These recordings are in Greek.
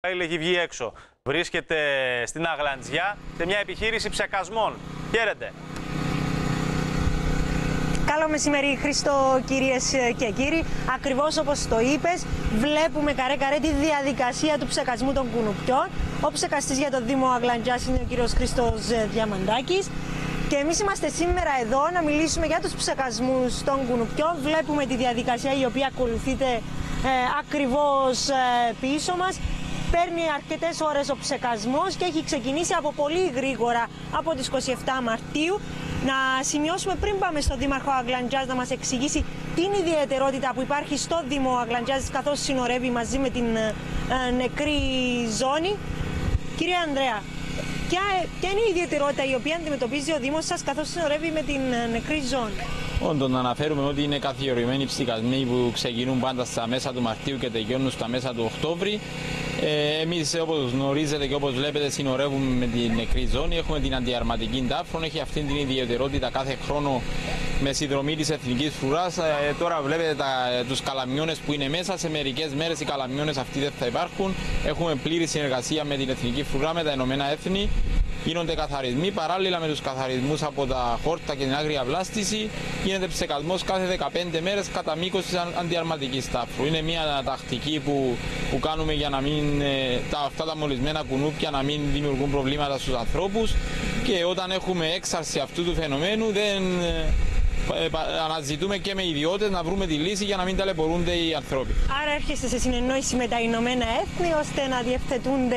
Έχει βγει έξω. Βρίσκεται στην Αγλαντζιά σε μια επιχείρηση ψεκασμών. Χαίρετε. Καλό μεσημέρι, Χρήστο, κυρίες και κύριοι. Ακριβώς όπως το είπες, βλέπουμε καρέ-καρέ τη διαδικασία του ψεκασμού των κουνουπιών. Ο ψεκαστής για το Δήμο Αγλαντζιάς είναι ο κύριος Χρήστος Διαμαντάκης. Και εμείς είμαστε σήμερα εδώ να μιλήσουμε για τους ψεκασμούς των κουνουπιών. Βλέπουμε τη διαδικασία η οποία ακολουθείται ακριβώς πίσω μας. Παίρνει αρκετές ώρες ο ψεκασμός και έχει ξεκινήσει από πολύ γρήγορα από τις 27 Μαρτίου. Να σημειώσουμε πριν πάμε στον Δήμαρχο Αγλαντζιάς να μας εξηγήσει την ιδιαιτερότητα που υπάρχει στο Δήμο Αγλαντζιάς καθώς συνορεύει μαζί με την νεκρή ζώνη. Κύριε Ανδρέα, ποια είναι η ιδιαιτερότητα η οποία αντιμετωπίζει ο Δήμος σας καθώς συνορεύει με την νεκρή ζώνη? Όντως, να αναφέρουμε ότι είναι καθιερωμένοι ψεκασμοί που ξεκινούν πάντα στα μέσα του Μαρτίου και τελειώνουν στα μέσα του Οκτώβρη. Εμείς, όπως γνωρίζετε και όπως βλέπετε, συνορεύουμε με την νεκρή ζώνη. Έχουμε την αντιαρματική τάφρον, έχει αυτή την ιδιαιτερότητα κάθε χρόνο με συνδρομή της Εθνικής Φρουράς. Τώρα βλέπετε τους καλαμιώνες που είναι μέσα. Σε μερικές μέρες οι καλαμιώνες αυτοί δεν θα υπάρχουν. Έχουμε πλήρη συνεργασία με την Εθνική Φρουρά, με τα Ηνωμένα Έθνη. Γίνονται καθαρισμοί παράλληλα με τους καθαρισμούς από τα χόρτα και την άγρια βλάστηση. Γίνεται ψεκασμός κάθε 15 μέρες κατά μήκος της αντιαρματικής τάφρου. Είναι μια τακτική που κάνουμε για να μην αυτά τα μολυσμένα κουνούπια να μην δημιουργούν προβλήματα στους ανθρώπους, και όταν έχουμε έξαρση αυτού του φαινομένου αναζητούμε και με ιδιώτες να βρούμε τη λύση για να μην ταλαιπωρούνται οι άνθρωποι. Άρα έρχεστε σε συνεννόηση με τα Ηνωμένα Έθνη ώστε να διευθετούνται,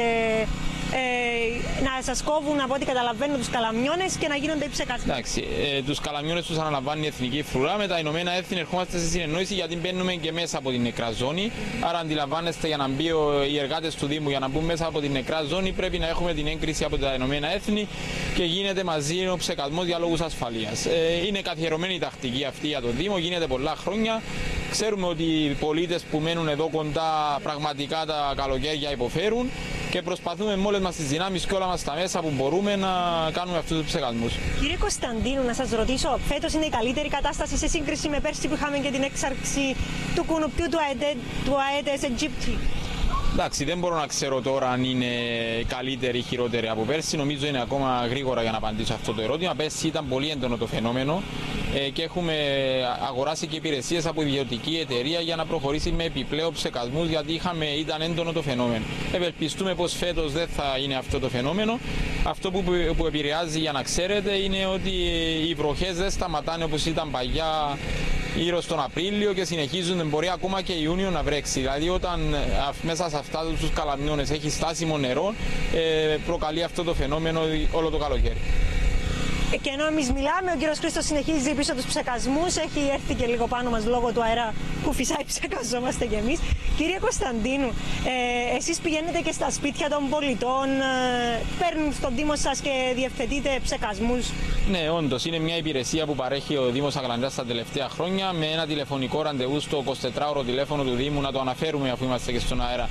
να σας κόβουν από ό,τι καταλαβαίνω τους καλαμιώνες και να γίνονται οι ψεκασμοί. Εντάξει, τους καλαμιώνες τους αναλαμβάνει η Εθνική Φρουρά. Με τα Ηνωμένα Έθνη ερχόμαστε σε συνεννόηση γιατί μπαίνουμε και μέσα από την νεκρά ζώνη. Άρα αντιλαμβάνεστε, για να μπει οι εργάτες του Δήμου για να μπουν μέσα από την νεκρά ζώνη πρέπει να έχουμε την έγκριση από τα Ηνωμένα Έθνη και γίνεται μαζί ο ψεκασμός για λόγους ασφαλείας. Είναι καθιερωμένη η τακτική αυτή για το Δήμο, γίνεται πολλά χρόνια. Ξέρουμε ότι οι πολίτες που μένουν εδώ κοντά πραγματικά τα καλοκαίρια υποφέρουν και προσπαθούμε με όλες μας τις δυνάμεις και όλα μας τα μέσα που μπορούμε να κάνουμε αυτούς τους ψεκασμούς. Κύριε Κωνσταντίνου, να σας ρωτήσω, φέτος είναι η καλύτερη κατάσταση σε σύγκριση με πέρσι που είχαμε και την έξαρξη του κουνουπιού του Aedes aegypti? Εντάξει, δεν μπορώ να ξέρω τώρα αν είναι καλύτερη ή χειρότερη από πέρσι. Νομίζω είναι ακόμα γρήγορα για να απαντήσω αυτό το ερώτημα. Πέρσι ήταν πολύ έντονο το φαινόμενο και έχουμε αγοράσει και υπηρεσίες από ιδιωτική εταιρεία για να προχωρήσει με επιπλέον ψεκασμούς, γιατί ήταν έντονο το φαινόμενο. Ευελπιστούμε πως φέτος δεν θα είναι αυτό το φαινόμενο. Αυτό που επηρεάζει, για να ξέρετε, είναι ότι οι βροχές δεν σταματάνε όπως ήταν παλιά γύρω στον Απρίλιο και συνεχίζουν, μπορεί ακόμα και Ιούνιο να βρέξει. Δηλαδή όταν μέσα σε αυτά τους καλαμιώνες έχει στάσιμο νερό, προκαλεί αυτό το φαινόμενο όλο το καλοκαίρι. Και ενώ εμείς μιλάμε, ο κύριος Χρήστος συνεχίζει πίσω τους ψεκασμούς, έχει έρθει και λίγο πάνω μας λόγω του αέρα που φυσάει, ψεκαζόμαστε κι εμείς. Κύριε Κωνσταντίνου, εσείς πηγαίνετε και στα σπίτια των πολιτών, παίρνουν στον Δήμο σας και διευθετείτε ψεκασμούς? Ναι, όντως, είναι μια υπηρεσία που παρέχει ο Δήμος Αγλαντζιάς τα τελευταία χρόνια με ένα τηλεφωνικό ραντεβού στο 24ωρο τηλέφωνο του Δήμου, να το αναφέρουμε αφού είμαστε και στον αέρα,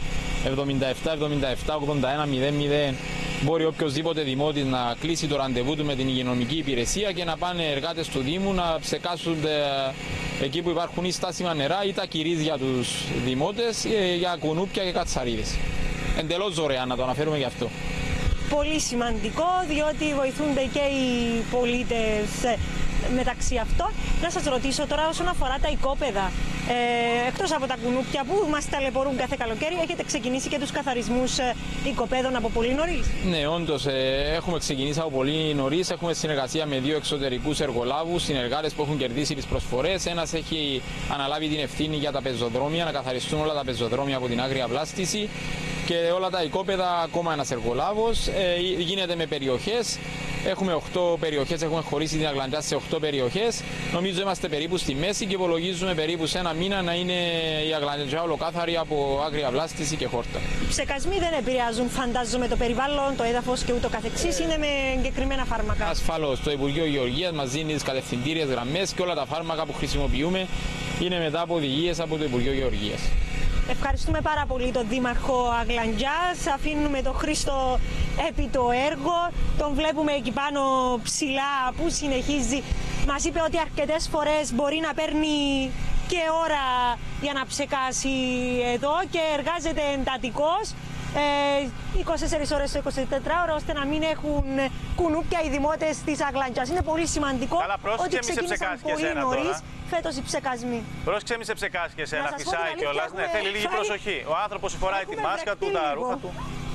77-77-81-00. Μπορεί οποιοδήποτε δημότης να κλείσει το ραντεβού του με την υγειονομική υπηρεσία και να πάνε εργάτες του Δήμου να ψεκάσουν εκεί που υπάρχουν ή στάσιμα νερά ή τα κυρίδια τους δημότες για κουνούπια και κατσαρίδες. Εντελώς δωρεάν, να το αναφέρουμε γι' αυτό. Πολύ σημαντικό, διότι βοηθούνται και οι πολίτες μεταξύ αυτών. Να σας ρωτήσω τώρα όσον αφορά τα οικόπεδα. Εκτός από τα κουνούπια που μας ταλαιπωρούν κάθε καλοκαίρι, έχετε ξεκινήσει και τους καθαρισμούς οικοπαίδων από πολύ νωρίς? Ναι, όντως, έχουμε ξεκινήσει από πολύ νωρίς. Έχουμε συνεργασία με 2 εξωτερικούς εργολάβους, συνεργάτες που έχουν κερδίσει τις προσφορές. Ένας έχει αναλάβει την ευθύνη για τα πεζοδρόμια, να καθαριστούν όλα τα πεζοδρόμια από την άγρια βλάστηση. Και όλα τα οικόπεδα ακόμα ένας εργολάβος. Γίνεται με περιοχές. Έχουμε 8 περιοχές, έχουμε χωρίσει την Αγλαντζιά σε 8 περιοχές. Νομίζω είμαστε περίπου στη μέση και υπολογίζουμε περίπου σε ένα μήνα να είναι η Αγλαντζιά ολοκάθαρη από άγρια βλάστηση και χόρτα. Οι ψεκασμοί δεν επηρεάζουν, φαντάζομαι, το περιβάλλον, το έδαφος και ούτω καθεξής, είναι με εγκεκριμένα φάρμακα? Ασφαλώς, το Υπουργείο Γεωργίας μας δίνει τις κατευθυντήριες γραμμές και όλα τα φάρμακα που χρησιμοποιούμε είναι μετά από οδηγίες από το Υπουργείο Γεωργίας. Ευχαριστούμε πάρα πολύ τον Δήμαρχο Αγλαντζιάς. Αφήνουμε τον Χρήστο επί το έργο. Τον βλέπουμε εκεί πάνω ψηλά που συνεχίζει. Μας είπε ότι αρκετές φορές μπορεί να παίρνει και ώρα για να ψεκάσει εδώ και εργάζεται εντατικός. 24 ώρες το 24ωρο, ώστε να μην έχουν κουνούπια οι δημότες της Αγλαντζάς. Είναι πολύ σημαντικό. Καλά, πρόσεξε, ότι μη σε ξεκίνησαν ψεκάσει και πολύ εσένα νωρίς τώρα. φέτος οι ψεκασμοί. Πρόσεξε, μη σε ψεκάσει και εσένα, Να σας πω την φυσάει αλήθεια, κιόλας. Ναι, έχουμε θέλει λίγη φάει- προσοχή. Ο άνθρωπος φοράει τη Έχουμε μάσκα του, βρεχτεί τα λίγο. ρούχα του.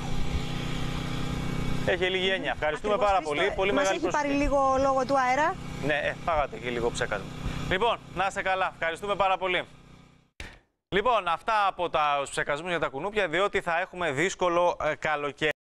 Έχει λίγη έννοια. Ευχαριστούμε Ακριβώς, πάρα Χρήστο, πολύ. Πολύ μας μεγάλη έχει πάρει προσοχή. λίγο λόγω του αέρα. Ναι, φάγατε και λίγο ψέκασμα. Λοιπόν, να είστε καλά. Ευχαριστούμε πάρα πολύ. Λοιπόν, αυτά από τους ψεκασμούς για τα κουνούπια, διότι θα έχουμε δύσκολο καλοκαίρι.